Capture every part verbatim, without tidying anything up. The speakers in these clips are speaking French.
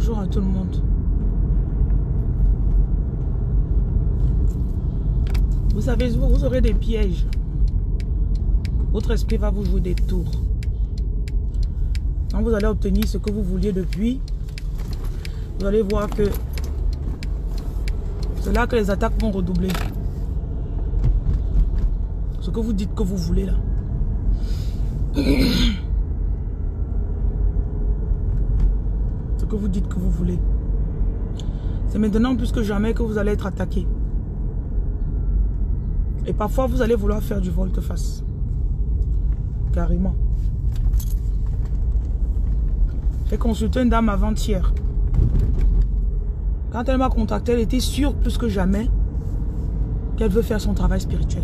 Bonjour à tout le monde. Vous savez, vous, vous aurez des pièges. Votre esprit va vous jouer des tours. Quand vous allez obtenir ce que vous vouliez depuis, vous allez voir que c'est là que les attaques vont redoubler. Ce que vous dites que vous voulez là. Ce que vous dites que vous voulez. C'est maintenant plus que jamais que vous allez être attaqué. Et parfois vous allez vouloir faire du volte-face. Carrément. J'ai consulté une dame avant-hier. Quand elle m'a contacté, elle était sûre plus que jamais qu'elle veut faire son travail spirituel.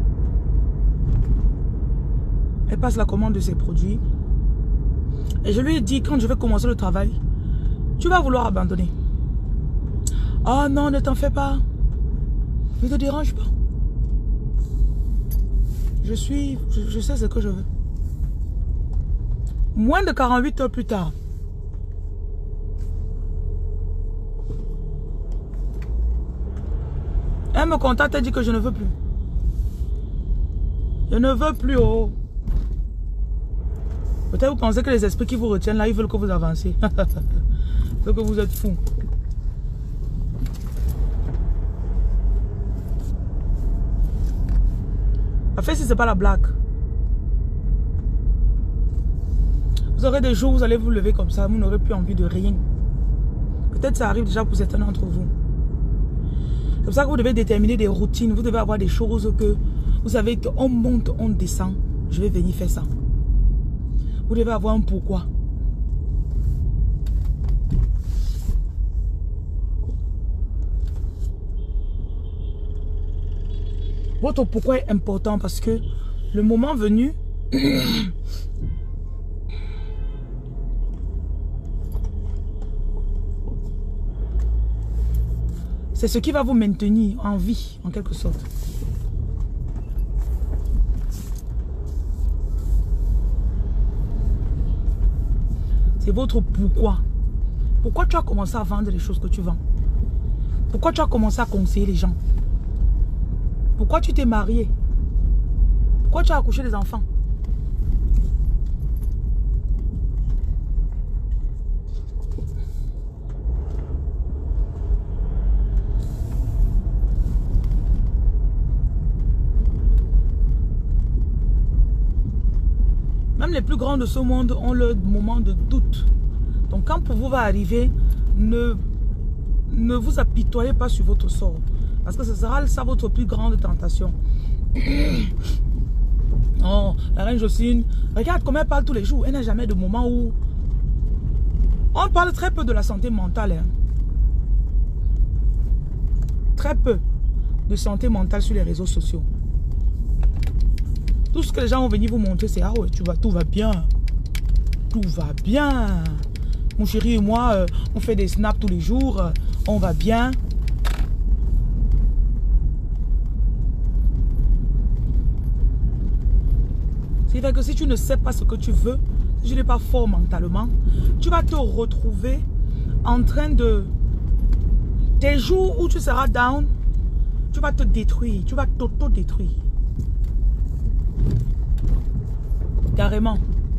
Elle passe la commande de ses produits. Et je lui ai dit, quand je vais commencer le travail, tu vas vouloir abandonner. Ah non, ne t'en fais pas. Ne te dérange pas. Je suis, je, je sais ce que je veux. Moins de quarante-huit heures plus tard, elle me contacte et dit que je ne veux plus. Je ne veux plus. Oh. Peut-être vous pensez que les esprits qui vous retiennent là, ils veulent que vous avancez. Ils veulent que vous êtes fous. En fait, si ce n'est pas la blague. Vous aurez des jours où vous allez vous lever comme ça, vous n'aurez plus envie de rien. Peut-être ça arrive déjà pour certains d'entre vous. C'est pour ça que vous devez déterminer des routines. Vous devez avoir des choses que vous savez qu'on monte, on descend. Je vais venir faire ça. Vous devez avoir un pourquoi. Votre pourquoi est important parce que le moment venu, c'est ce qui va vous maintenir en vie, en quelque sorte. C'est votre pourquoi. Pourquoi tu as commencé à vendre les choses que tu vends? Pourquoi tu as commencé à conseiller les gens? Pourquoi tu t'es marié? Pourquoi tu as accouché des enfants? Même les plus grands de ce monde ont leur moment de doute. Donc quand pour vous va arriver, ne, ne vous apitoyez pas sur votre sort. Parce que ce sera ça votre plus grande tentation. Oh, la reine Jocelyne, regarde comment elle parle tous les jours. Elle n'a jamais de moment où... On parle très peu de la santé mentale. Hein. Très peu de santé mentale sur les réseaux sociaux. Tout ce que les gens vont venir vous montrer, c'est ah ouais, tu vas, tout va bien. Tout va bien. Mon chéri et moi, euh, on fait des snaps tous les jours. Euh, on va bien. C'est vrai que si tu ne sais pas ce que tu veux, si tu n'es pas fort mentalement, tu vas te retrouver en train de... Tes jours où tu seras down, tu vas te détruire. Tu vas t'auto-détruire. Carrément.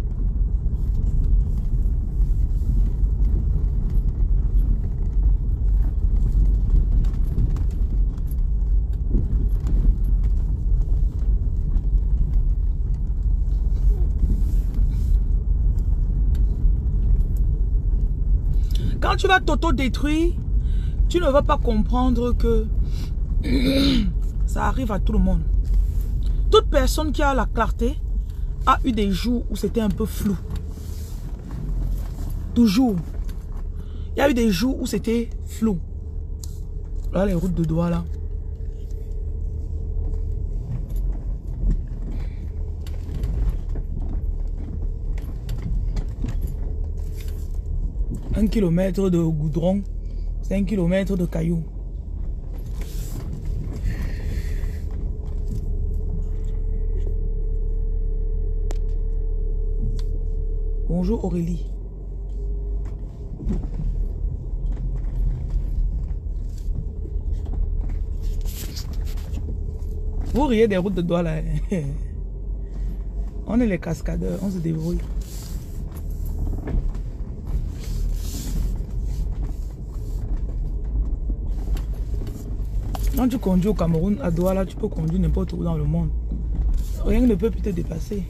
Quand tu vas t'auto-détruire, tu ne vas pas comprendre que ça arrive à tout le monde. Toute personne qui a la clarté a eu des jours où c'était un peu flou. Toujours. Il y a eu des jours où c'était flou. Là, les routes de doigts, là. Un kilomètre de goudron, cinq kilomètres de cailloux. Bonjour Aurélie. Vous riez des routes de doigts là. On est les cascadeurs, on se débrouille. Quand tu conduis au Cameroun, à Douala, tu peux conduire n'importe où dans le monde. Rien ne peut plus te dépasser.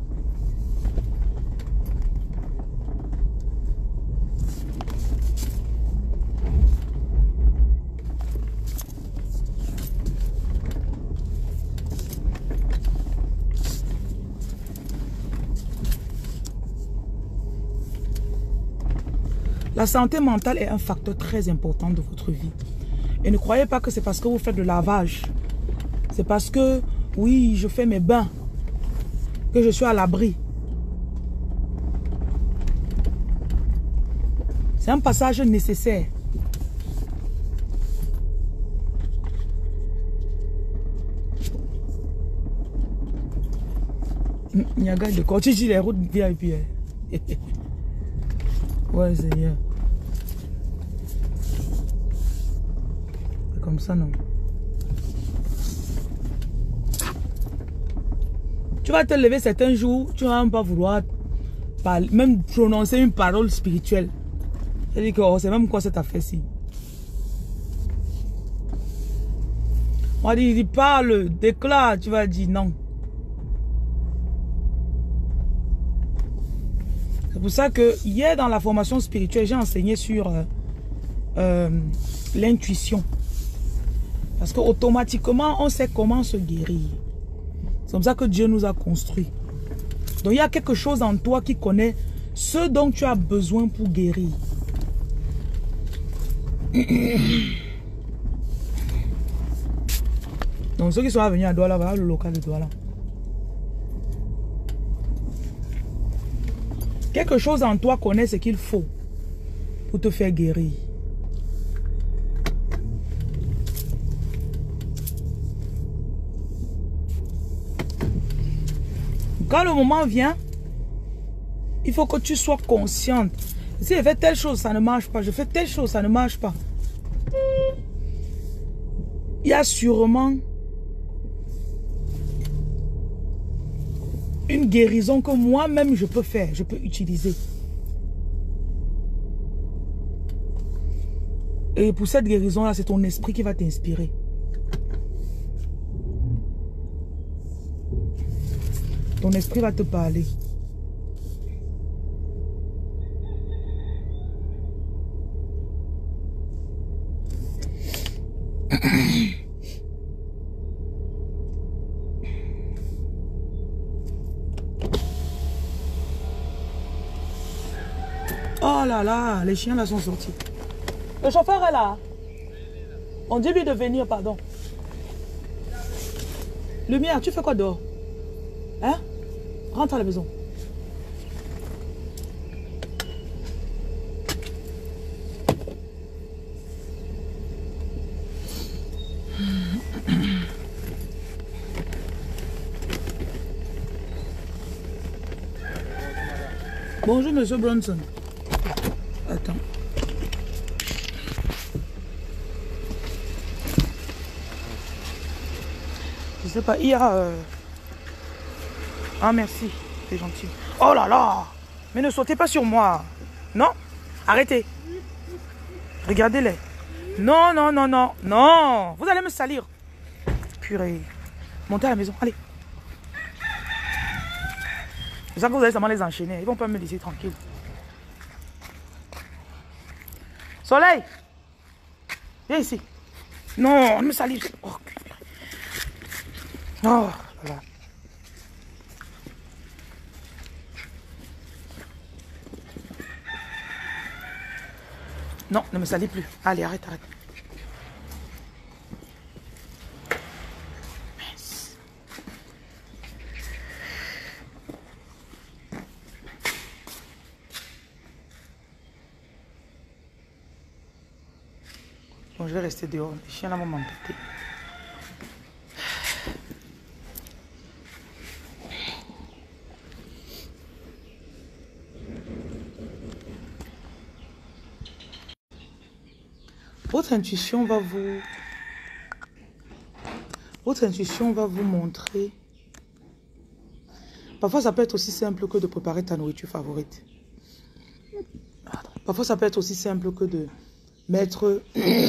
La santé mentale est un facteur très important de votre vie. Et ne croyez pas que c'est parce que vous faites le lavage. C'est parce que, oui, je fais mes bains, que je suis à l'abri. C'est un passage nécessaire. Niaga de quoi tu dis les routes V I P. Ouais, Seigneur. C'est comme ça, non? Tu vas te lever certains jours, tu ne vas même pas vouloir parler, même prononcer une parole spirituelle. C'est-à-dire que oh, c'est même quoi cette affaire-ci. On va dire, il parle, déclare, tu vas dire non. C'est pour ça que hier dans la formation spirituelle, j'ai enseigné sur euh, euh, l'intuition. Parce qu'automatiquement, on sait comment se guérir. C'est comme ça que Dieu nous a construits. Donc il y a quelque chose en toi qui connaît ce dont tu as besoin pour guérir. Donc ceux qui sont venus à Douala, voilà le local de Douala. Quelque chose en toi connaît ce qu'il faut pour te faire guérir. Quand le moment vient, il faut que tu sois consciente. Si je fais telle chose, ça ne marche pas. Je fais telle chose, ça ne marche pas. Il y a sûrement une guérison que moi-même je peux faire, je peux utiliser. Et pour cette guérison-là, c'est ton esprit qui va t'inspirer. Ton esprit va te parler. Oh là là, les chiens là sont sortis. Le chauffeur est là. On dit lui de venir, pardon. Lumière, tu fais quoi dehors? Hein? Rentre à la maison. Bonjour, monsieur Bronson. Attends. Je sais pas, il y a... Euh... Ah, merci. C'est gentil. Oh là là! Mais ne sautez pas sur moi. Non? Arrêtez. Regardez-les. Non, non, non, non. Non! Vous allez me salir. Purée. Montez à la maison. Allez. Je sens que vous allez seulement les enchaîner. Ils vont pas me laisser tranquille. Soleil! Viens ici. Non, ne me salis. Oh, oh là là. Non, ne me salis plus. Allez, arrête, arrête. Mince. Bon, je vais rester dehors. Les chiens là vont m'embêter. Votre intuition va vous... Votre intuition va vous montrer. Parfois, ça peut être aussi simple que de préparer ta nourriture favorite. Parfois, ça peut être aussi simple que de mettre...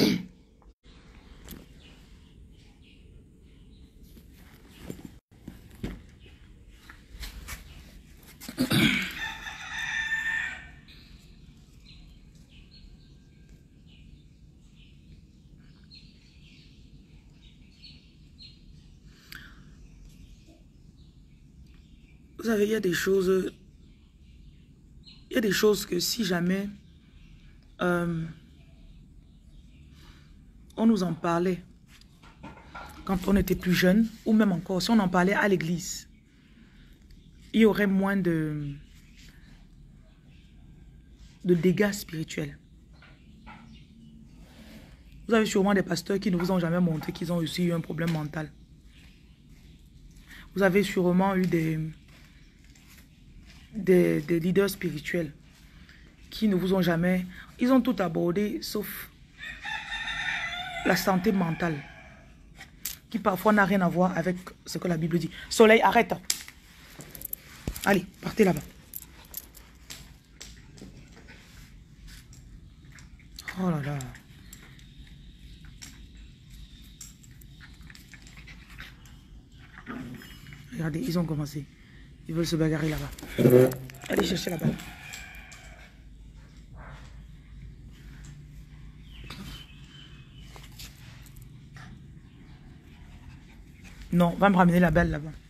Vous savez, il y a des choses... Il y a des choses que si jamais euh, on nous en parlait quand on était plus jeune, ou même encore, si on en parlait à l'église, il y aurait moins de, de dégâts spirituels. Vous avez sûrement des pasteurs qui ne vous ont jamais montré qu'ils ont aussi eu un problème mental. Vous avez sûrement eu des... Des, des leaders spirituels qui ne vous ont jamais... Ils ont tout abordé sauf la santé mentale qui parfois n'a rien à voir avec ce que la Bible dit. Soleil, arrête. Allez, partez là-bas. Oh là là. Regardez, ils ont commencé. Ils veulent se bagarrer là-bas. Allez chercher la balle. Non, va me ramener la balle là-bas.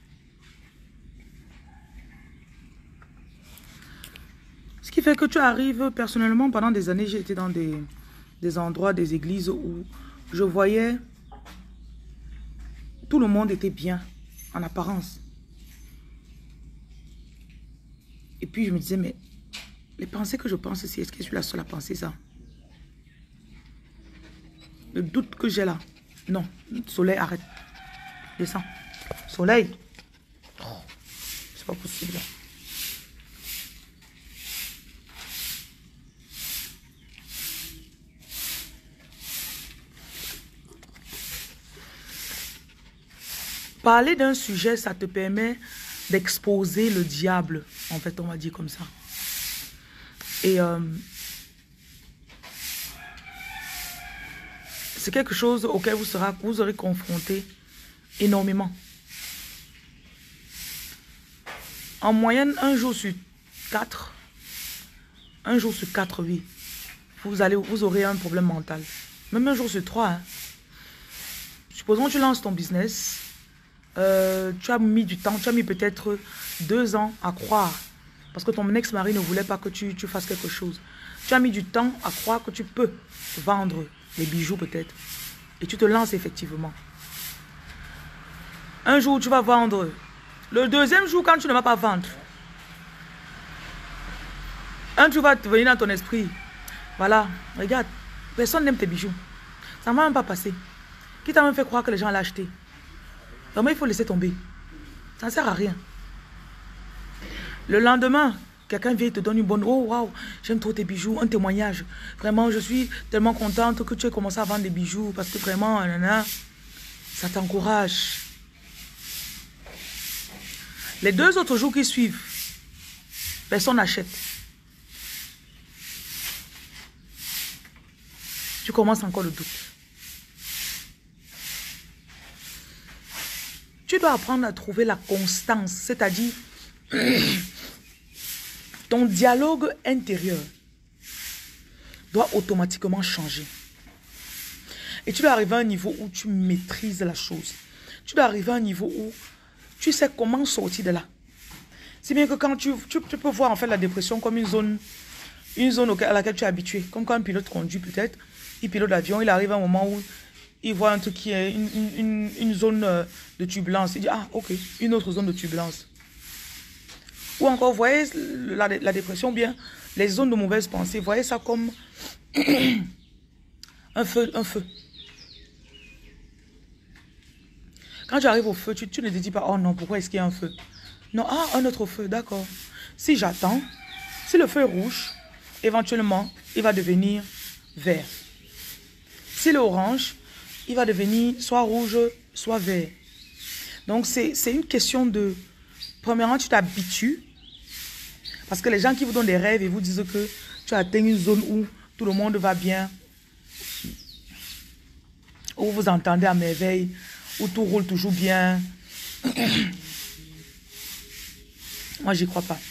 Ce qui fait que tu arrives, personnellement, pendant des années, j'ai été dans des, des endroits, des églises où je voyais tout le monde était bien, en apparence. Et puis je me disais, mais les pensées que je pense ici, est-ce que je suis la seule à penser ça? Le doute que j'ai là. Non, Soleil, arrête. Descends. Soleil. Oh, c'est pas possible. Parler d'un sujet, ça te permet d'exposer le diable, en fait, on va dire comme ça. Et euh, c'est quelque chose auquel vous serez, vous serez confronté énormément. En moyenne, un jour sur quatre, un jour sur quatre, oui, vous, allez, vous aurez un problème mental. Même un jour sur trois. Hein. Supposons que tu lances ton business. Euh, tu as mis du temps, tu as mis peut-être deux ans à croire, parce que ton ex-mari ne voulait pas que tu, tu fasses quelque chose. Tu as mis du temps à croire que tu peux vendre les bijoux peut-être, et tu te lances effectivement. Un jour, tu vas vendre. Le deuxième jour, quand tu ne vas pas vendre, un jour va te venir dans ton esprit. Voilà, regarde, personne n'aime tes bijoux. Ça ne va même pas passer. Qui t'a même fait croire que les gens allaient acheter? Vraiment, il faut laisser tomber. Ça ne sert à rien. Le lendemain, quelqu'un vient et te donne une bonne... Oh, waouh, j'aime trop tes bijoux. Un témoignage. Vraiment, je suis tellement contente que tu aies commencé à vendre des bijoux parce que vraiment, nanana, ça t'encourage. Les deux autres jours qui suivent, personne n'achète. Tu commences encore le doute. Tu dois apprendre à trouver la constance, c'est-à-dire ton dialogue intérieur doit automatiquement changer. Et tu dois arriver à un niveau où tu maîtrises la chose. Tu dois arriver à un niveau où tu sais comment sortir de là. C'est bien que quand tu, tu, tu peux voir en fait la dépression comme une zone, une zone à laquelle tu es habitué. Comme quand un pilote conduit peut-être, il pilote l'avion, il arrive à un moment où il voit un truc qui est une, une, une zone de turbulence. Il dit, ah, ok, une autre zone de turbulence. Ou encore, vous voyez la, la dépression, bien, les zones de mauvaises pensées, voyez ça comme un feu, un feu. Quand tu arrives au feu, tu, tu ne te dis pas, oh non, pourquoi est-ce qu'il y a un feu? Non, ah, un autre feu, d'accord. Si j'attends, si le feu est rouge, éventuellement, il va devenir vert. S'il est orange, il va devenir soit rouge, soit vert. Donc, c'est une question de... Premièrement, tu t'habitues. Parce que les gens qui vous donnent des rêves et vous disent que tu as atteint une zone où tout le monde va bien, où vous entendez à merveille, où tout roule toujours bien. Moi, j'y crois pas.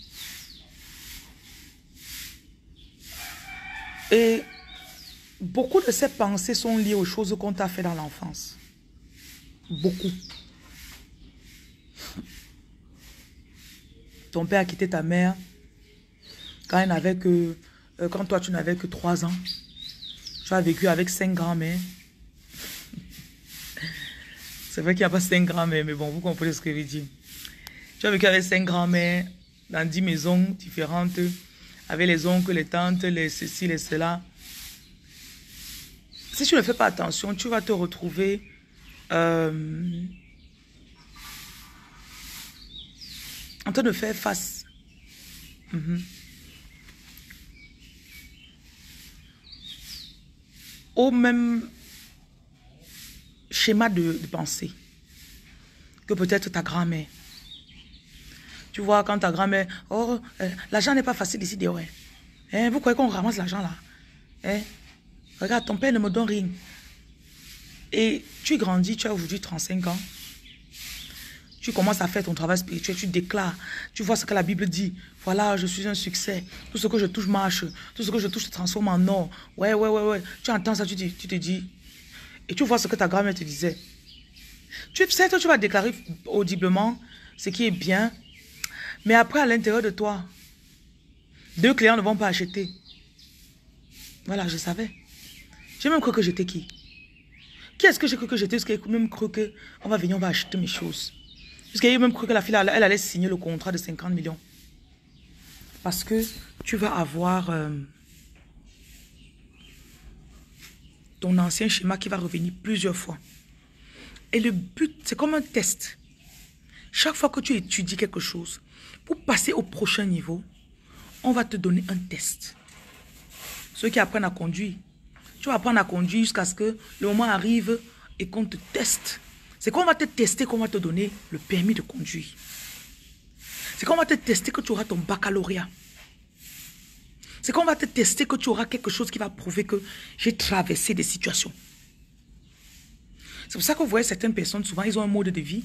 Et beaucoup de ces pensées sont liées aux choses qu'on t'a fait dans l'enfance. Beaucoup. Ton père a quitté ta mère quand il n'avait que, euh, quand toi tu n'avais que trois ans. Tu as vécu avec cinq grands-mères. C'est vrai qu'il n'y a pas cinq grands-mères, mais bon, vous comprenez ce que je veux dire. Tu as vécu avec cinq grands-mères dans dix maisons différentes, avec les oncles, les tantes, les ceci, les cela. Si tu ne fais pas attention, tu vas te retrouver euh, en train de faire face. Mm-hmm. Au même schéma de, de pensée que peut-être ta grand-mère. Tu vois, quand ta grand-mère, oh, euh, l'argent n'est pas facile ici, dehors. Hein, vous croyez qu'on ramasse l'argent là? Hein? Regarde, ton père ne me donne rien. Et tu grandis, tu as aujourd'hui trente-cinq ans. Tu commences à faire ton travail spirituel, tu déclares, tu vois ce que la Bible dit. Voilà, je suis un succès. Tout ce que je touche marche. Tout ce que je touche se transforme en or. Ouais, ouais, ouais, ouais. Tu entends ça, tu, dis, tu te dis. Et tu vois ce que ta grand-mère te disait. Tu sais que tu vas déclarer audiblement ce qui est bien. Mais après, à l'intérieur de toi, deux clients ne vont pas acheter. Voilà, je savais. J'ai même cru que j'étais qui? Qui est-ce que j'ai cru que j'étais? Est-ce qu'il a même cru qu'on va venir, on va acheter mes choses? Parce qu'il a même cru que la fille, elle, elle allait signer le contrat de cinquante millions. Parce que tu vas avoir euh, ton ancien schéma qui va revenir plusieurs fois. Et le but, c'est comme un test. Chaque fois que tu étudies quelque chose, pour passer au prochain niveau, on va te donner un test. Ceux qui apprennent à conduire, tu vas apprendre à conduire jusqu'à ce que le moment arrive et qu'on te teste. C'est qu'on va te tester qu'on va te donner le permis de conduire. C'est qu'on va te tester que tu auras ton baccalauréat. C'est qu'on va te tester que tu auras quelque chose qui va prouver que j'ai traversé des situations. C'est pour ça que vous voyez certaines personnes, souvent, ils ont un mode de vie.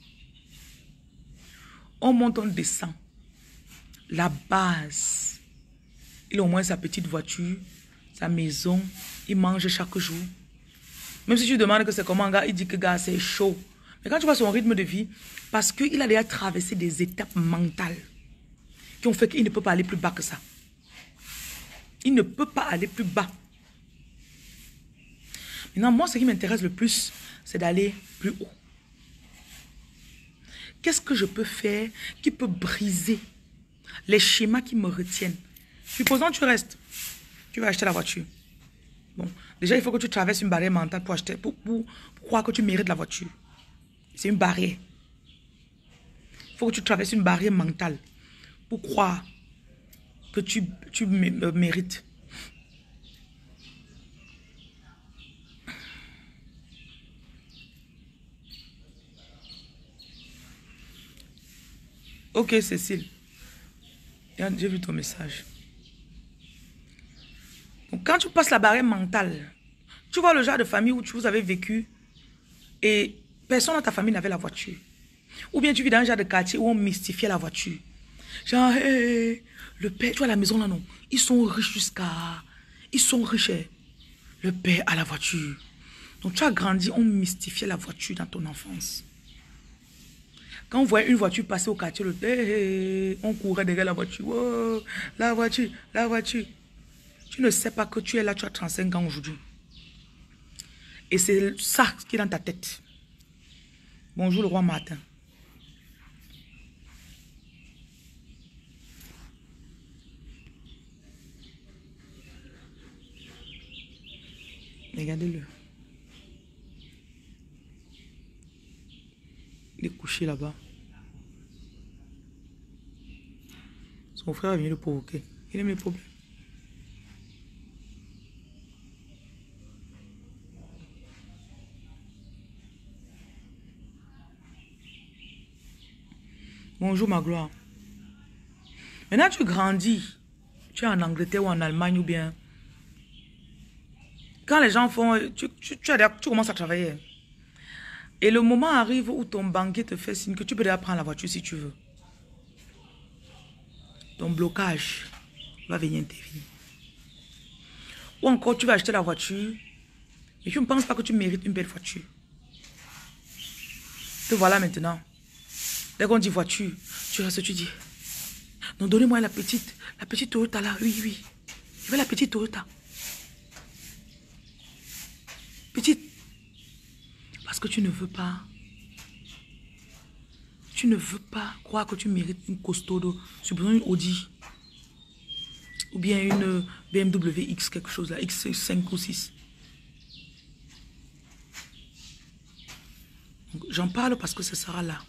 On monte, on descend. La base. Il a au moins sa petite voiture, sa maison. Il mange chaque jour. Même si tu demandes que c'est comment, gars, il dit que gars, c'est chaud. Mais quand tu vois son rythme de vie, parce qu'il a déjà traversé des étapes mentales qui ont fait qu'il ne peut pas aller plus bas que ça. Il ne peut pas aller plus bas. Maintenant, moi, ce qui m'intéresse le plus, c'est d'aller plus haut. Qu'est-ce que je peux faire qui peut briser les schémas qui me retiennent? Supposons que tu restes. Tu vas acheter la voiture. Bon, déjà, il faut que tu traverses une barrière mentale pour acheter, pour, pour, pour croire que tu mérites la voiture. C'est une barrière. Il faut que tu traverses une barrière mentale pour croire que tu, tu mérites. Ok, Cécile. J'ai vu ton message. Donc, quand tu passes la barrière mentale, tu vois le genre de famille où tu vous avez vécu et personne dans ta famille n'avait la voiture. Ou bien tu vis dans un genre de quartier où on mystifiait la voiture. Genre, hey, le père, tu vois la maison là, non? Ils sont riches jusqu'à... Ils sont riches. Le père a la voiture. Donc tu as grandi, on mystifiait la voiture dans ton enfance. Quand on voyait une voiture passer au quartier, le, hey, hey, on courait derrière la voiture. Oh, la voiture, la voiture. Tu ne sais pas que tu es là, tu as trente-cinq ans aujourd'hui. Et c'est ça qui est dans ta tête. Bonjour le roi Martin. Regardez-le. Il est couché là-bas. Son frère est venu le provoquer. Il aime les problèmes. Bonjour ma gloire. Maintenant tu grandis. Tu es en Angleterre ou en Allemagne ou bien... Quand les gens font... Tu, tu, tu, as, tu commences à travailler. Et le moment arrive où ton banquier te fait signe que tu peux déjà prendre la voiture si tu veux. Ton blocage va venir intervenir. Ou encore tu vas acheter la voiture et tu ne penses pas que tu mérites une belle voiture. Te voilà maintenant. Dès qu'on dit voiture, tu restes, tu dis... Non, donnez-moi la petite. La petite Toyota là. Oui, oui. Je veux la petite Toyota. Petite. Parce que tu ne veux pas. Tu ne veux pas croire que tu mérites une costaud. Supposons une Audi. Ou bien une B M W X quelque chose là. X cinq ou six. J'en parle parce que ce sera là.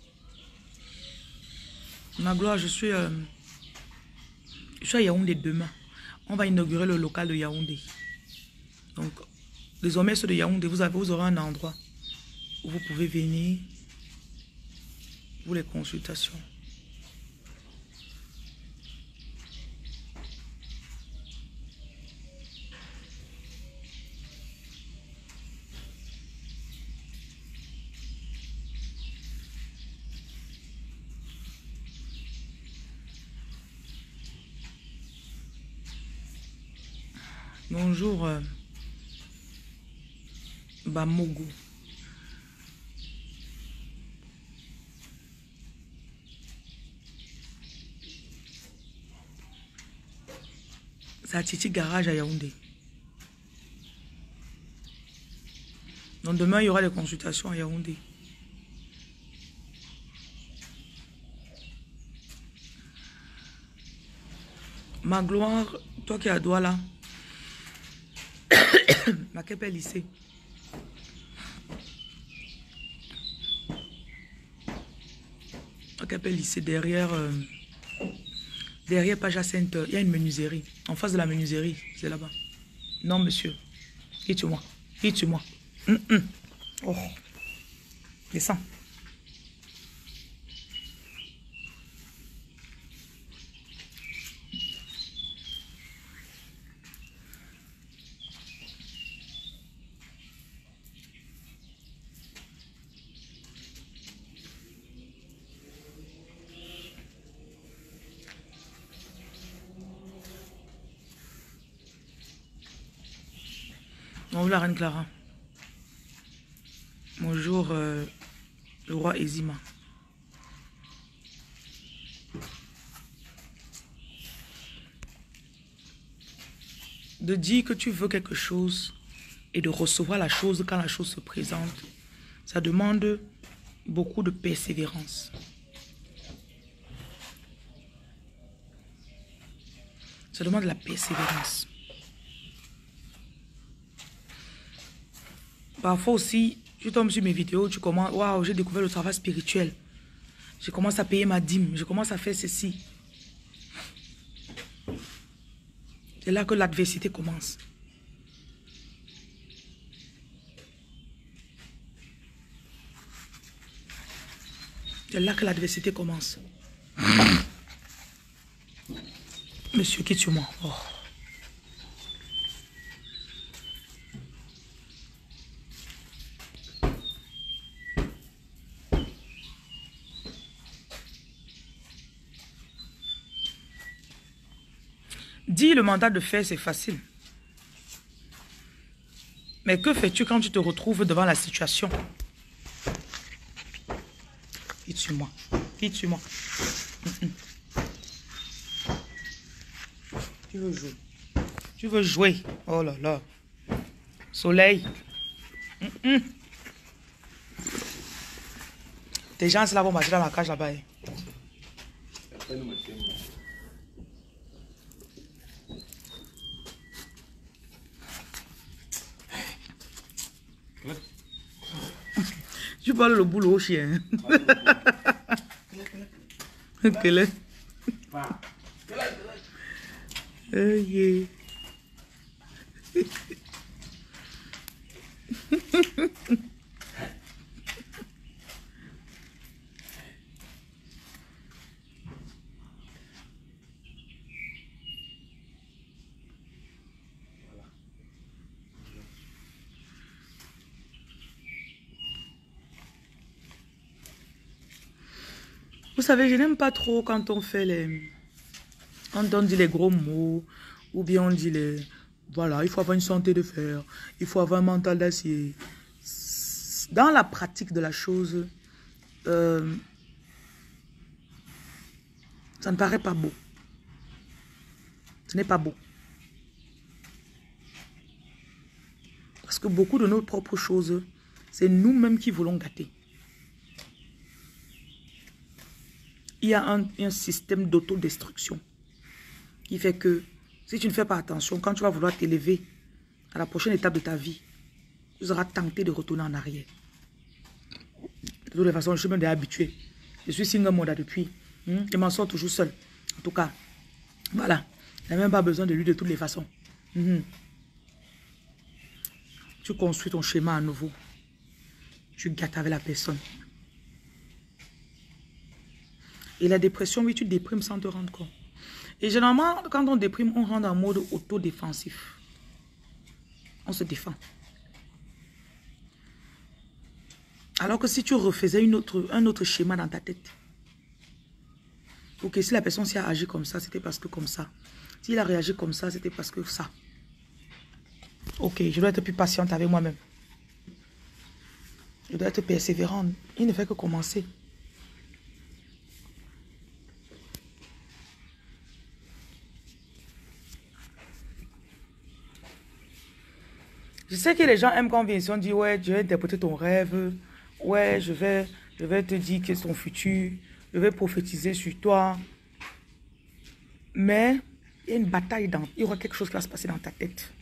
Ma gloire, je suis, euh, je suis à Yaoundé demain. On va inaugurer le local de Yaoundé. Donc, désormais, ceux de Yaoundé, vous, avez, vous aurez un endroit où vous pouvez venir pour les consultations. Bonjour, euh, Bamogo. C'est à Titi Garage à Yaoundé. Donc demain, il y aura des consultations à Yaoundé. Ma gloire, toi qui es à Douala, ma Kepe lycée. Ma Kepe lycée derrière, euh, derrière Paja Center, il y a une menuiserie. En face de la menuiserie, c'est là-bas. Non, monsieur. Quitte-moi. Quitte-moi. Mm -mm. Oh. Descends. Bonjour la reine Clara. Bonjour euh, le roi Ezima. De dire que tu veux quelque chose et de recevoir la chose quand la chose se présente, ça demande beaucoup de persévérance. Ça demande de la persévérance. Parfois aussi, tu tombes sur mes vidéos, tu commences, waouh, j'ai découvert le travail spirituel. Je commence à payer ma dîme, je commence à faire ceci. C'est là que l'adversité commence. C'est là que l'adversité commence. Monsieur, quitte sur moi. Oh. Dis le mandat de faire, c'est facile. Mais que fais-tu quand tu te retrouves devant la situation? Quitte sur moi. Quitte sur moi. Mm -mm. Tu veux jouer? Tu veux jouer? Oh là là. Soleil. Mm -mm. Tes gens, c'est là vont marcher dans la cage là-bas. Tu parles le boulot au chien. Quel est? Oh yeah. Vous savez, je n'aime pas trop quand on fait les... Quand on dit les gros mots, ou bien on dit les... Voilà, il faut avoir une santé de fer, il faut avoir un mental d'acier. Dans la pratique de la chose, euh, ça ne paraît pas beau. Ce n'est pas beau. Parce que beaucoup de nos propres choses, c'est nous-mêmes qui voulons gâter. Il y a un, un système d'autodestruction qui fait que si tu ne fais pas attention, quand tu vas vouloir t'élever à la prochaine étape de ta vie, tu seras tenté de retourner en arrière. De toutes les façons, je suis même déjà habitué. Je suis single mother depuis. Hmm? Je m'en sors toujours seul. En tout cas, voilà. Je n'ai même pas besoin de lui de toutes les façons. Hmm. Tu construis ton schéma à nouveau. Tu gâtes avec la personne. Et la dépression, oui, tu déprimes sans te rendre compte. Et généralement, quand on déprime, on rentre en mode autodéfensif. On se défend. Alors que si tu refaisais une autre, un autre schéma dans ta tête. Ok, si la personne s'y a agi comme ça, c'était parce que comme ça. S'il a réagi comme ça, c'était parce que ça. Ok, je dois être plus patiente avec moi-même. Je dois être persévérante. Il ne fait que commencer. Je sais que les gens aiment quand on dit ouais, je vais interpréter ton rêve. Ouais, je vais, je vais te dire que c'est ton futur. Je vais prophétiser sur toi. Mais il y a une bataille dans... Il y aura quelque chose qui va se passer dans ta tête.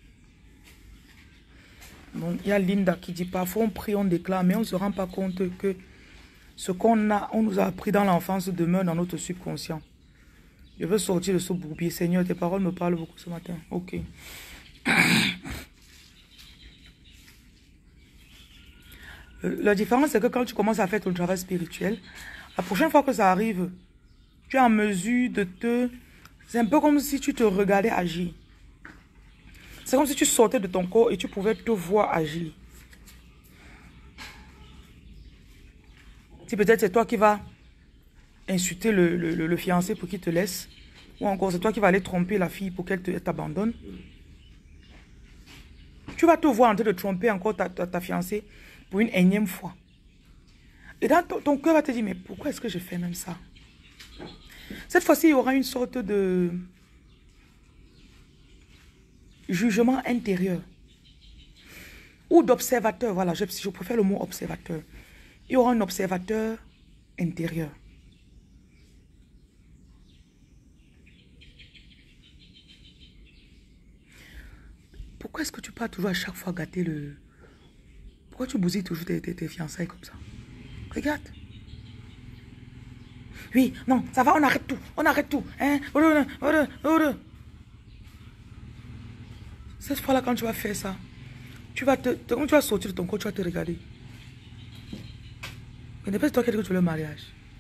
Donc, il y a Linda qui dit parfois on prie, on déclare, mais on ne se rend pas compte que ce qu'on a, on nous a appris dans l'enfance demeure dans notre subconscient. Je veux sortir de ce bourbier. Seigneur, tes paroles me parlent beaucoup ce matin. Ok. La différence, c'est que quand tu commences à faire ton travail spirituel, la prochaine fois que ça arrive, tu es en mesure de te... C'est un peu comme si tu te regardais agir. C'est comme si tu sortais de ton corps et tu pouvais te voir agir. Si peut-être c'est toi qui vas insulter le, le, le, le fiancé pour qu'il te laisse, ou encore c'est toi qui vas aller tromper la fille pour qu'elle t'abandonne, tu vas te voir en train de tromper encore ta, ta, ta fiancée pour une énième fois. Et dans ton, ton cœur va te dire, mais pourquoi est-ce que je fais même ça? Cette fois-ci, il y aura une sorte de jugement intérieur. Ou d'observateur, voilà, je, je préfère le mot observateur. Il y aura un observateur intérieur. Pourquoi est-ce que tu pars toujours à chaque fois gâter le... Pourquoi tu bousilles toujours tes, tes, tes fiançailles comme ça? Regarde. Oui, non, ça va, on arrête tout. On arrête tout. Hein? Cette fois-là, quand tu vas faire ça, tu vas te, te, quand tu vas sortir de ton corps, tu vas te regarder. Ce n'est pas toi qui as dit que tu veux le mariage.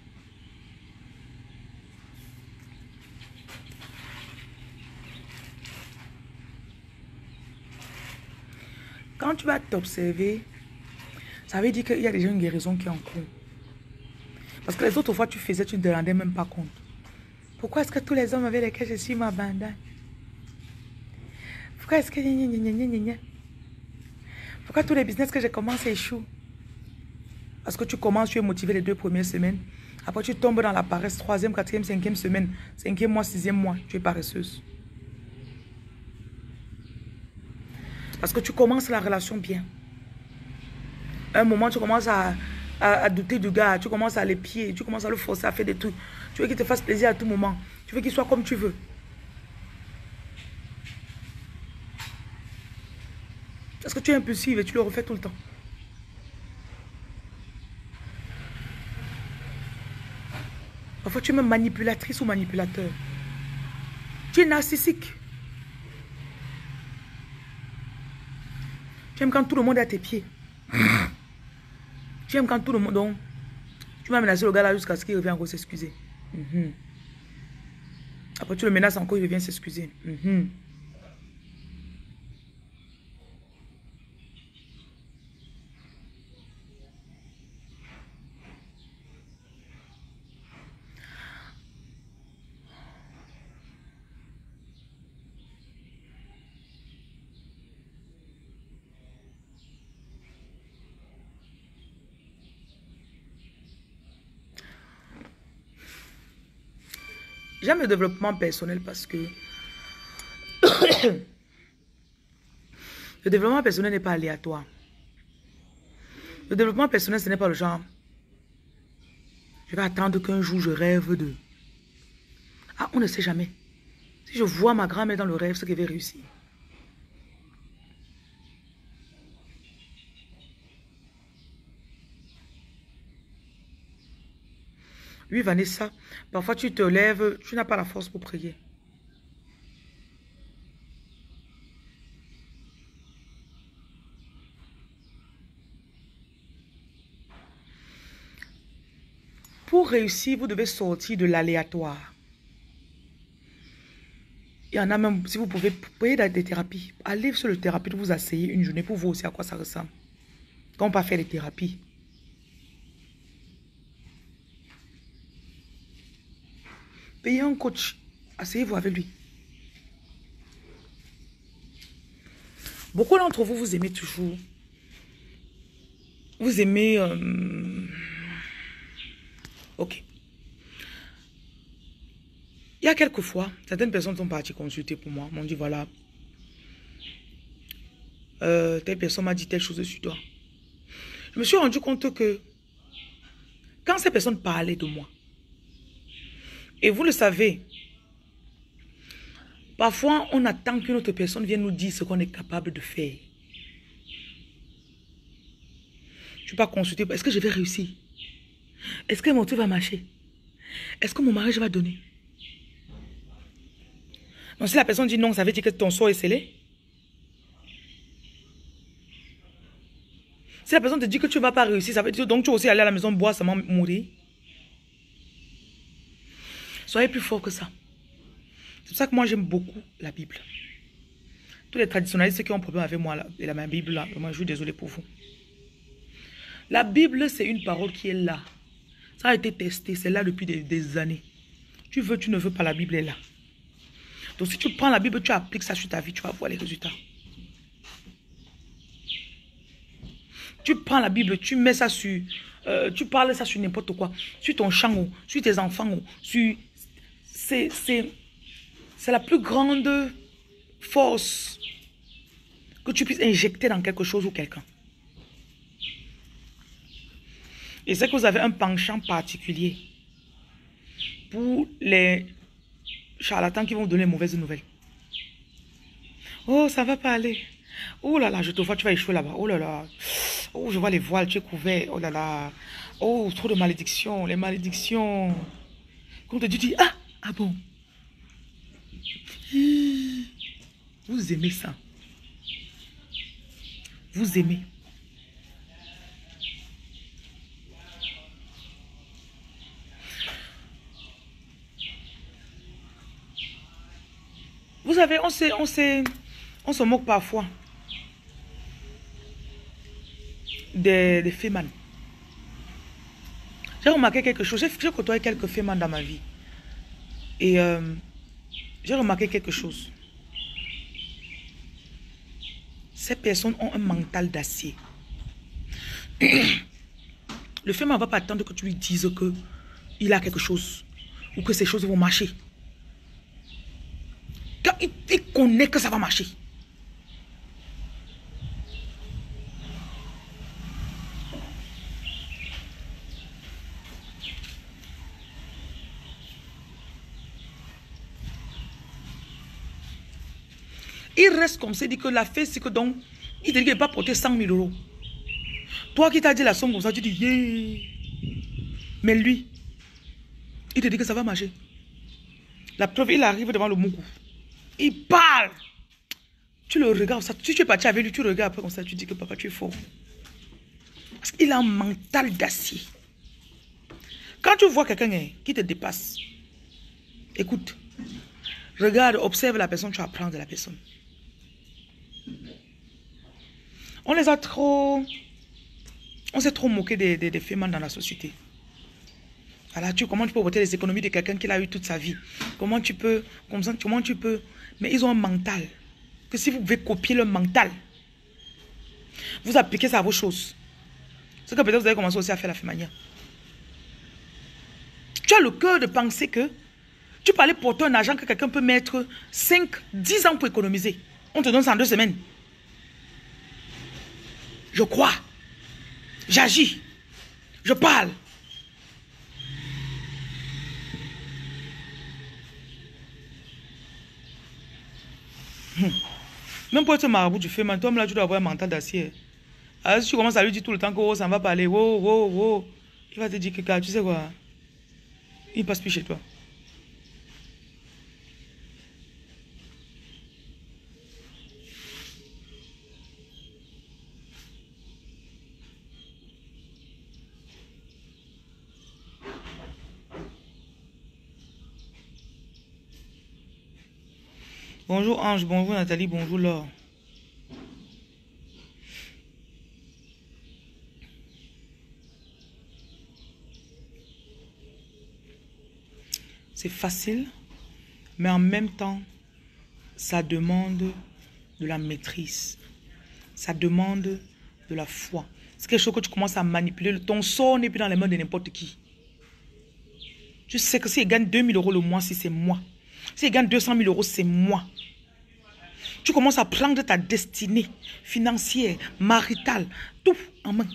Quand tu vas t'observer, ça veut dire qu'il y a déjà une guérison qui est en cours. Parce que les autres fois, tu faisais, tu ne te rendais même pas compte. Pourquoi est-ce que tous les hommes avec lesquels je suis m'abandonnent? Pourquoi est-ce que... Pourquoi tous les business que je commence échouent? Parce que tu commences, tu es motivé les deux premières semaines. Après, tu tombes dans la paresse, troisième, quatrième, cinquième semaine, cinquième mois, sixième mois, tu es paresseuse. Parce que tu commences la relation bien. À un moment, tu commences à, à, à douter du gars, tu commences à l'épier, tu commences à le forcer à faire des trucs. Tu veux qu'il te fasse plaisir à tout moment. Tu veux qu'il soit comme tu veux. Parce que tu es impulsive et tu le refais tout le temps. Parfois, tu es même manipulatrice ou manipulateur. Tu es narcissique. Tu aimes quand tout le monde est à tes pieds. Tu aimes quand tout le monde... Donc, tu vas menacer le gars là jusqu'à ce qu'il revienne encore s'excuser. Mm-hmm. Après, tu le menaces encore, il revient s'excuser. Mm-hmm. J'aime le développement personnel parce que le développement personnel n'est pas aléatoire. Le développement personnel, ce n'est pas le genre. Je vais attendre qu'un jour je rêve de... Ah, on ne sait jamais. Si je vois ma grand-mère dans le rêve, c'est qu'elle va réussir. Oui, Vanessa, parfois tu te lèves, tu n'as pas la force pour prier. Pour réussir, vous devez sortir de l'aléatoire. Il y en a même, si vous pouvez, payer des thérapies. Allez sur le thérapie, vous asseyez une journée pour voir aussi à quoi ça ressemble. Quand on va faire les thérapies. Payez un coach. Asseyez-vous avec lui. Beaucoup d'entre vous, vous aimez toujours. Vous aimez... Euh... Ok. Il y a quelques fois, certaines personnes sont parties consulter pour moi. M'ont dit, voilà, euh, telle personne m'a dit telle chose sur toi. Je me suis rendu compte que quand ces personnes parlaient de moi, et vous le savez, parfois on attend qu'une autre personne vienne nous dire ce qu'on est capable de faire. Je ne suis pas consultée. Est-ce que je vais réussir? Est-ce que mon truc va marcher? Est-ce que mon mariage va donner? Donc si la personne dit non, ça veut dire que ton sort est scellé. Si la personne te dit que tu ne vas pas réussir, ça veut dire donc tu vas aussi aller à la maison boire seulement mourir. Soyez plus fort que ça. C'est pour ça que moi j'aime beaucoup la Bible. Tous les traditionnalistes qui ont un problème avec moi là, et la même Bible là, moi je suis désolé pour vous. La Bible c'est une parole qui est là. Ça a été testé, c'est là depuis des, des années. Tu veux, tu ne veux pas, la Bible est là. Donc si tu prends la Bible, tu appliques ça sur ta vie, tu vas voir les résultats. Tu prends la Bible, tu mets ça sur... Euh, tu parles ça sur n'importe quoi. Sur ton champ, sur tes enfants. Sur... C'est la plus grande force que tu puisses injecter dans quelque chose ou quelqu'un. Et c'est que vous avez un penchant particulier pour les charlatans qui vont vous donner mauvaises nouvelles. Oh, ça va pas aller. Oh là là, je te vois, tu vas échouer là-bas. Oh là là. Oh, je vois les voiles, tu es couvert. Oh là là. Oh, trop de malédictions. Les malédictions. Quand on te dit, tu dis, ah, ah bon. Vous aimez ça. Vous aimez. Vous savez, on se, on se, on se moque parfois des, des fémans. J'ai remarqué quelque chose. J'ai côtoyé quelques fémans dans ma vie. Et euh, j'ai remarqué quelque chose. Ces personnes ont un mental d'acier. Le féman ne va pas attendre que tu lui dises qu'il a quelque chose ou que ces choses vont marcher. Quand il, il connaît que ça va marcher. Il reste comme ça, il dit que la fête, c'est que donc, il te dit qu'il ne va pas porter cent mille euros. Toi qui t'as dit la somme comme ça, tu dis, yeah. Mais lui, il te dit que ça va marcher. La preuve, il arrive devant le Mougou. Il parle. Tu le regardes, ça. Si tu es parti avec lui, tu le regardes après comme ça, tu dis que papa, tu es fort. Parce qu'il a un mental d'acier. Quand tu vois quelqu'un qui te dépasse, écoute, regarde, observe la personne, tu apprends de la personne. On les a trop... On s'est trop moqué des, des, des femmes dans la société. Alors, tu, comment tu peux voter les économies de quelqu'un qui l'a eu toute sa vie? Comment tu peux... Comme ça, comment tu peux... Mais ils ont un mental. Que si vous pouvez copier le mental, vous appliquez ça à vos choses. C'est que peut-être vous avez commencé aussi à faire la fémania. Tu as le cœur de penser que Tu peux aller porter un argent que quelqu'un peut mettre cinq, dix ans pour économiser. On te donne ça en deux semaines. Je crois. J'agis. Je parle. Hum. Même pour être marabout, tu fais, mais toi, là, tu dois avoir un mental d'acier. Alors, si tu commences à lui dire tout le temps que oh, ça ne va pas aller, oh, oh, oh, il va te dire que, tu sais quoi, il ne passe plus chez toi. Bonjour Ange, bonjour Nathalie, bonjour Laure. C'est facile, mais en même temps, ça demande de la maîtrise. Ça demande de la foi. C'est quelque chose que tu commences à manipuler. Ton sort n'est plus dans les mains de n'importe qui. Tu sais que s'il gagne deux mille euros le mois, si c'est moi. S'il gagne deux cent mille euros, c'est moi. Tu commences à prendre ta destinée financière, maritale, tout en main.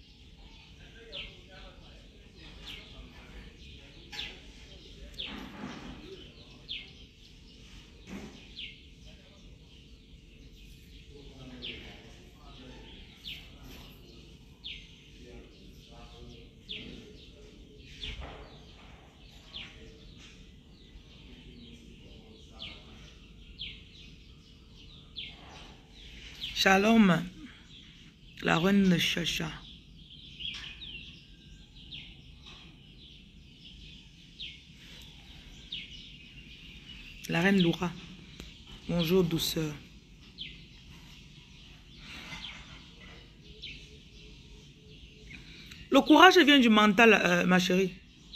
Shalom, la reine de Chacha. La reine Laura. Bonjour douceur. Le courage vient du mental, euh, ma chérie.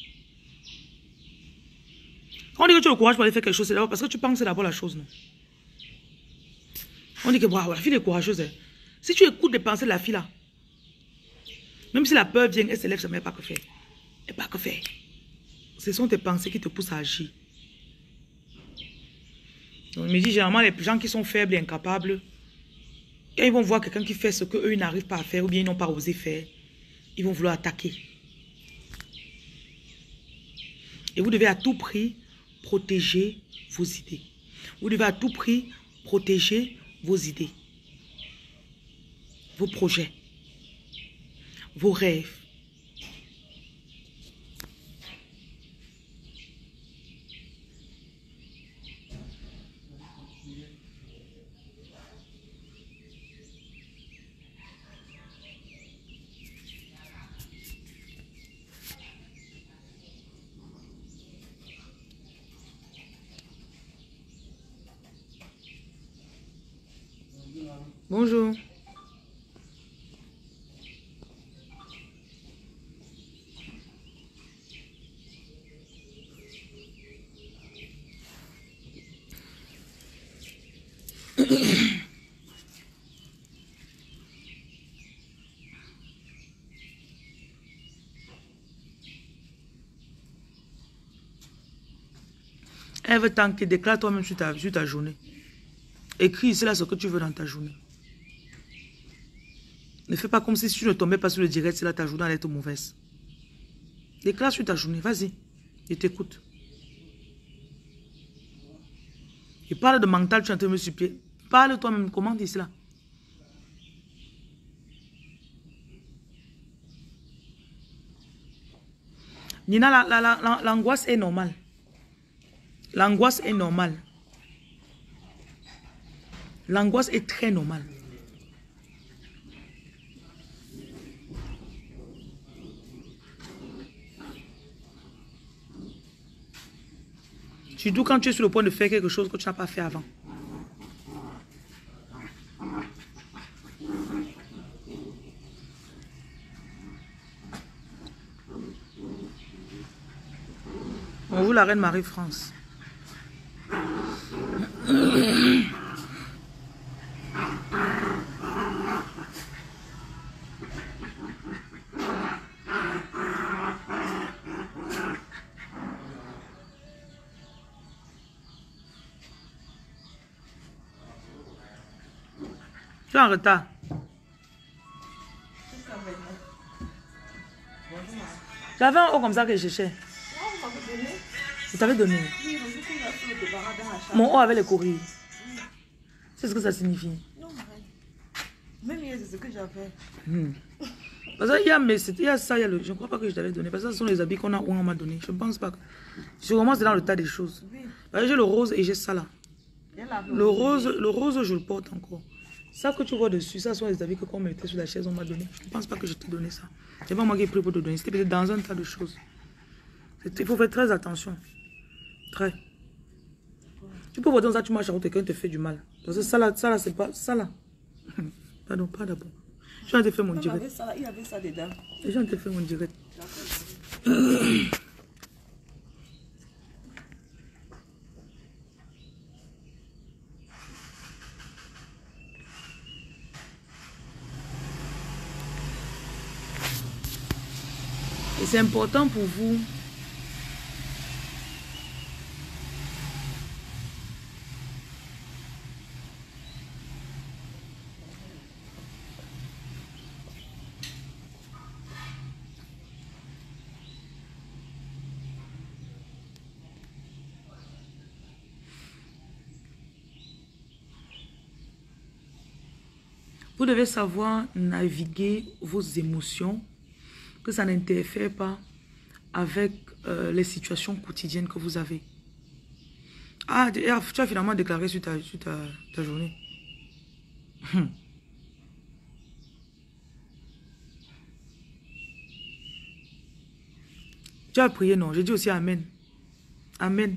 Quand on dit que tu as le courage pour aller faire quelque chose, c'est d'abord parce que tu penses d'abord la chose, non? On dit que bravo, la fille est courageuse. Hein. Si tu écoutes les pensées de la fille là, même si la peur vient, elle se lève, ça ne met pas que faire. Elle pas que faire. Ce sont tes pensées qui te poussent à agir. Donc, je me dis, généralement, les gens qui sont faibles et incapables, quand ils vont voir quelqu'un qui fait ce qu'eux n'arrivent pas à faire ou bien ils n'ont pas osé faire, ils vont vouloir attaquer. Et vous devez à tout prix protéger vos idées. Vous devez à tout prix protéger vos idées, vos projets, vos rêves. Bonjour. Elle veut tanker, déclare toi-même sur ta, sur ta journée. Écris ici là ce que tu veux dans ta journée. Ne fais pas comme si tu ne tombais pas sur le direct, c'est là ta journée allait être mauvaise. Déclare sur ta journée, vas-y, je t'écoute. Et parle de mental, tu es en train de me supplier. Parle toi-même, comment dis cela? Nina, l'angoisse est normale. L'angoisse est normale. L'angoisse est très normale. Surtout quand tu es sur le point de faire quelque chose que tu n'as pas fait avant. Bonjour la reine Marie-France. Tu es en retard. J'avais un haut comme ça que je cherchais. Je t'avais donné. Mon haut avait les courriers. C'est ce que ça signifie. Non, même hier, c'est ce que j'avais. Hmm. Parce qu'il y a, mais il y a ça, il y a le, je ne crois pas que je t'avais donné. Parce que ce sont les habits qu'on a, on m'a donné. Je ne pense pas que. Je commence dans le tas des choses. Oui. J'ai le rose et j'ai ça là. Le rose, le rose, je le porte encore. Ça que tu vois dessus, ça sont les habits que quand on mettait sur la chaise, on m'a donné. Je ne pense pas que je t'ai donné ça. C'est pas moi qui ai pris pour te donner. C'était peut-être dans un tas de choses. Il faut faire très attention. Très. Tu peux voir dans ça, tu marches à quelqu'un te fait du mal. Parce que ça là, ça là, c'est pas ça là. Pardon, pas d'abord. Je viens de faire mon direct. Il y avait ça dedans. Je viens de faire mon direct. Et c'est important pour vous. Vous devez savoir naviguer vos émotions, que ça n'interfère pas avec euh, les situations quotidiennes que vous avez. Ah, tu as finalement déclaré sur ta, sur ta, ta journée. Hum. Tu as prié, non? J'ai dit aussi Amen. Amen.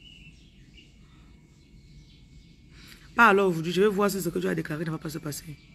Pas alors aujourd'hui, je vais voir si ce que tu as déclaré ne va pas se passer.